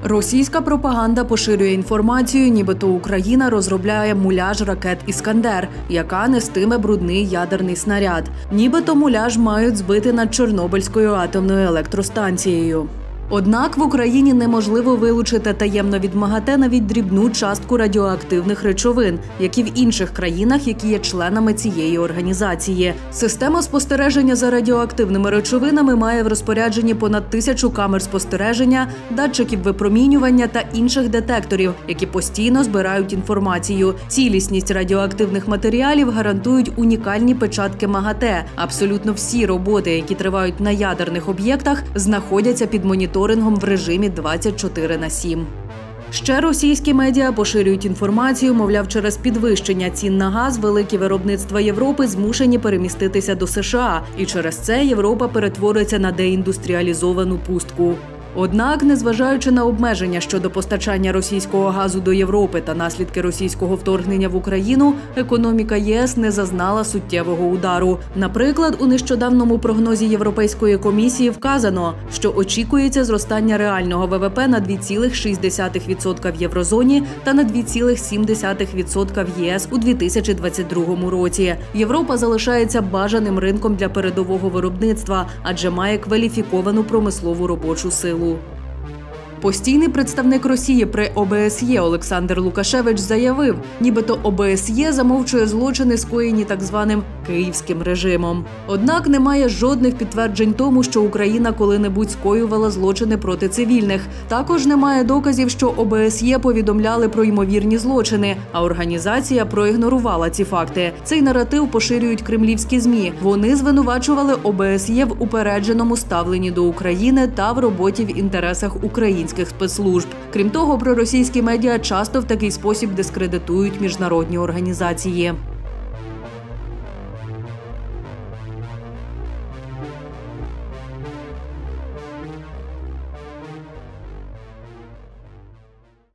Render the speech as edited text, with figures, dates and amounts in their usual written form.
Російська пропаганда поширює інформацію, нібито Україна розробляє муляж ракет «Іскандер», яка нестиме брудний ядерний снаряд. Нібито муляж мають збити над Чорнобильською атомною електростанцією. Однак в Україні неможливо вилучити таємно від МАГАТЕ навіть дрібну частку радіоактивних речовин, як і в інших країнах, які є членами цієї організації. Система спостереження за радіоактивними речовинами має в розпорядженні понад 1000 камер спостереження, датчиків випромінювання та інших детекторів, які постійно збирають інформацію. Цілісність радіоактивних матеріалів гарантують унікальні печатки МАГАТЕ. Абсолютно всі роботи, які тривають на ядерних об'єктах, знаходяться під моніторингом в режимі 24/7. Ще російські медіа поширюють інформацію, мовляв, через підвищення цін на газ великі виробництва Європи змушені переміститися до США, і через це Європа перетвориться на деіндустріалізовану пустку. Однак, незважаючи на обмеження щодо постачання російського газу до Європи та наслідки російського вторгнення в Україну, економіка ЄС не зазнала суттєвого удару. Наприклад, у нещодавньому прогнозі Європейської комісії вказано, що очікується зростання реального ВВП на 2,6% в єврозоні та на 2,7% в ЄС у 2022 році. Європа залишається бажаним ринком для передового виробництва, адже має кваліфіковану промислову робочу силу. Постійний представник Росії при ОБСЄ Олександр Лукашевич заявив, нібито ОБСЄ замовчує злочини, скоєні так званим «київським режимом». Однак немає жодних підтверджень тому, що Україна коли-небудь скоювала злочини проти цивільних. Також немає доказів, що ОБСЄ повідомляли про ймовірні злочини, а організація проігнорувала ці факти. Цей наратив поширюють кремлівські ЗМІ. Вони звинувачували ОБСЄ в упередженому ставленні до України та в роботі в інтересах українських спецслужб. Крім того, проросійські медіа часто в такий спосіб дискредитують міжнародні організації.